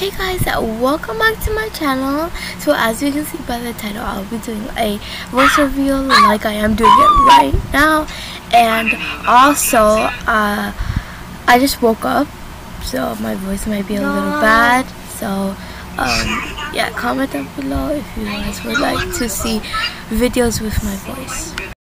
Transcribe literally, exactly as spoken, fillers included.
Hey guys, uh, welcome back to my channel. So as you can see by the title, I'll be doing a voice reveal like I am doing it right now. And also uh, I just woke up, so my voice might be a little bad. So um, yeah, comment down below if you guys would like to see videos with my voice.